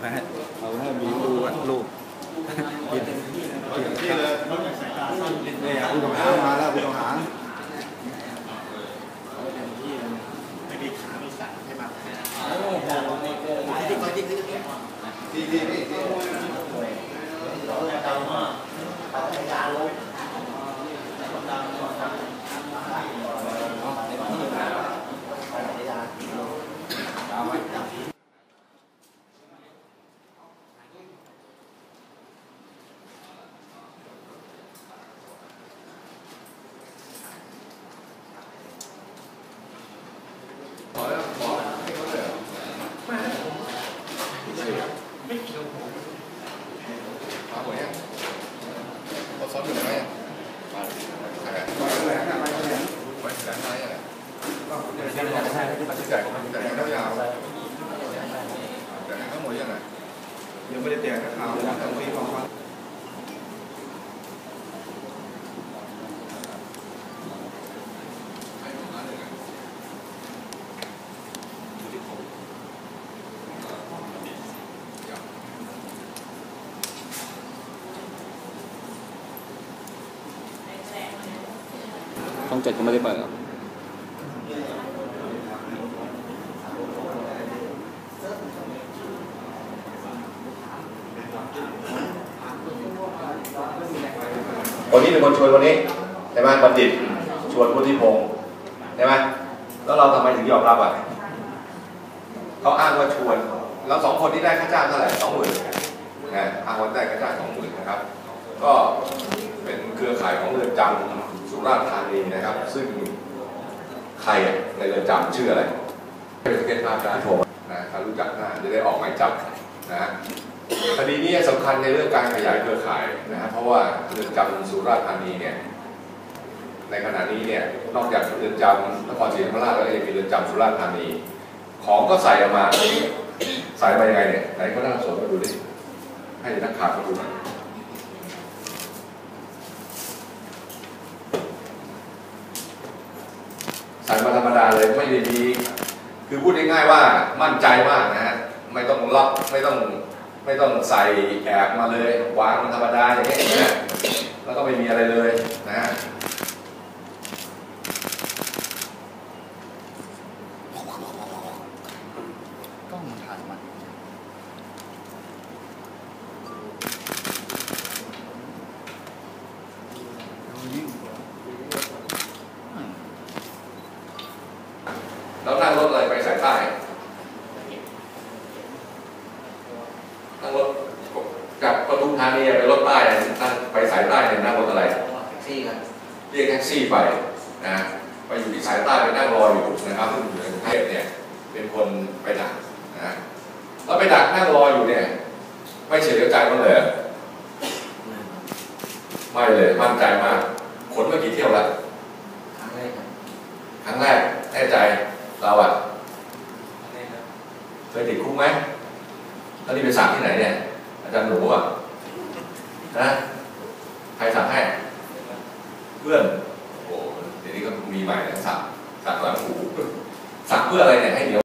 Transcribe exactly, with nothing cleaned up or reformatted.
นะฮะเราให้มีดูรูปกินกินที่เลยเนี่ยผู้ต้องหามาแล้วผู้ต้องหาไม่ได้ขาไม่สั่นใช่ไหมที่ที่ที่ที่ไม่เกี่ยวผมมาหมดยังเขาซ้อมอยู่ไหนอ่ะมาใครอ่ะไปแหลงอะไรไปแหลงไปแหลงอะไรอ่ะก็เดี๋ยวจะบอกใช่ที่ปัจจัยของมันแต่ยังไม่ยาวแต่ทั้งหมดยังไงยังไม่ได้แจกนักข่าวเลยแต่มีความว่าช่องเจ็ดก็ไม่ได้เปิดครับคนนี้เป็นคนชวนคนนี้ใช่ไหมบัณฑิตชวนพุทธิพงศ์ใช่ไหมแล้วเราทำไมถึงยอมรับอ่ะเขาอ้างว่าชวนแล้วสองคนที่ได้ค่าจ้างเท่าไหร่สองหมื่นนะอ้างว่าได้ค่าจ้างสองหมื่นนะครับก็เป็นเครือข่ายของเรือนจำสุราษฎร์ธานีนะครับซึ่งใครในเรือนจำชื่ออะไรเป็นสเก็ตภาพได้โทรนะถ้ารู้จักหน้าจะได้ออกหมายจับนะคดีนี้สำคัญในเรื่องการขยายเครือข่ายนะครับเพราะว่าเรือนจำสุราษฎร์ธานีเนี่ยในขณะนี้เนี่ยนอกจากเรือนจำนครศรีธรรมราชแล้วยังมีเรือนจำสุราษฎร์ธานีของก็ใส่ออกมาใส่มายังไงเนี่ยไหนก็น่าสนมาดูดิให้นักข่าวมาดูหน่อยใส่มาธรรมดาเลยไม่ได้มีคือพูดง่ายๆว่ามั่นใจมากนะฮะไม่ต้องล็อกไม่ต้องไม่ต้องใส่แอบมาเลยวางมันธรรมดาอย่างนี้นะแล้วก็ไม่มีอะไรเลยนะฮะต้องถ่ายมันแล้วนั่งรถอะไรไปสายใต้นั่งรถจากปทุมธานีไปรถใต้นั่งไปสายใต้เนี่ยนั่งรถอะไรแท็กซี่ครับเรียกแท็กซี่ไปนะไปอยู่ที่สายใต้ไปนั่งรออยู่นะครับซึ่งอยู่ในกรุงเทพเนี่ยเป็นคนไปดักนะแล้วไปดักนั่งรออยู่เนี่ยไม่เฉลียวใจมันเลยไม่เลยมั่นใจมากขนมากี่เที่ยวแล้วครั้งแรกครั้งแรกแน่ใจเราอะเคยติดคุกไหมตอนนี้ไปสั่งที่ไหนเนี่ยอาจารย์หนูอะนะใครสั่งให้เพื่อนโอ้เดี๋ยวนี้ก็มีใหม่นะสั่งสั่งหลังหูสั่งเพื่ออะไรเนี่ยให้เดี๋ยว